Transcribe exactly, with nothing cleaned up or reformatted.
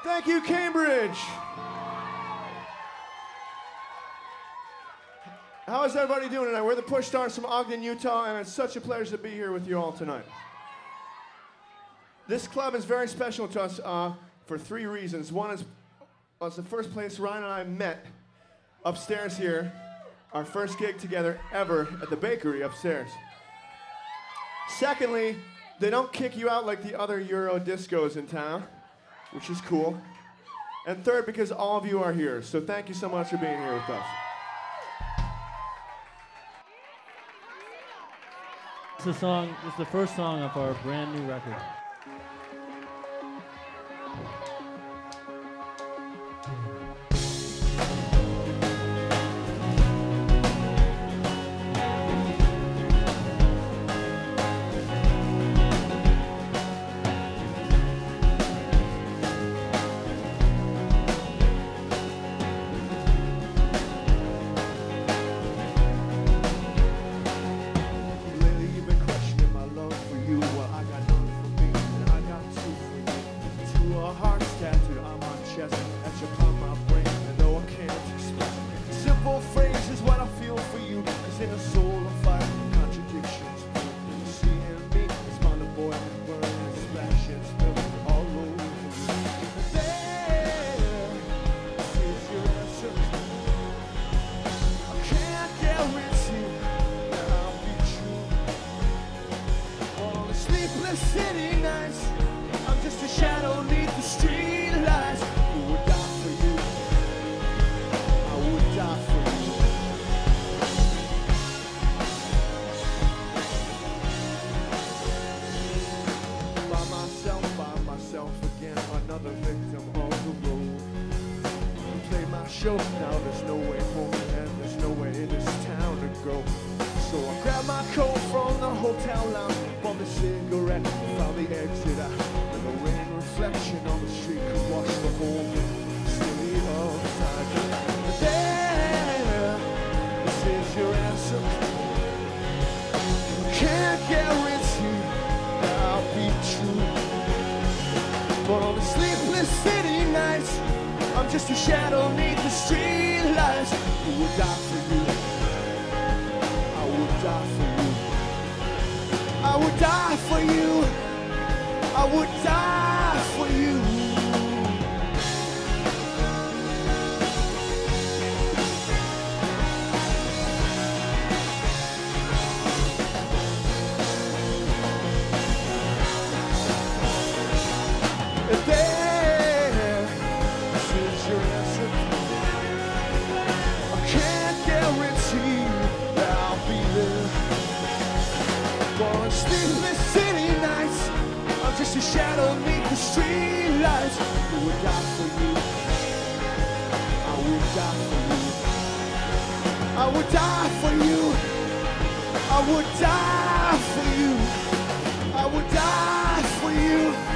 Thank you, Cambridge. How is everybody doing tonight? We're the Push Stars from Ogden, Utah, and it's such a pleasure to be here with you all tonight. This club is very special to us uh, for three reasons. One is, well, it's the first place Ryan and I met upstairs here, our first gig together ever at the bakery upstairs. Secondly, they don't kick you out like the other Euro discos in town, which is cool. And third, because all of you are here. So thank you so much for being here with us. It's the song, it's the first song of our brand new record. City nights, I'm just a shadow neath the street lights. Who would die for you? I would die for you. By myself, by myself again, another victim on the road. I play my show, now there's no way home and there's no way in this town to go. So I grabbed my coat from the hotel lounge, bummed a cigarette, found the exit out. And the rain reflection on the street could wash the whole city upside down. But there, this is your answer. Can't guarantee that I'll be true. But on the sleepless city nights, I'm just a shadow neath the street lights. Who would die for you? Die for you. I would die for you. I would die for you. And there, this is your answer. I can't guarantee that I'll be there. For sleepless city nights, I'm just a shadow beneath the street lights. Who would die for you? I would die for you. I would die for you. I would die for you. I would die for you.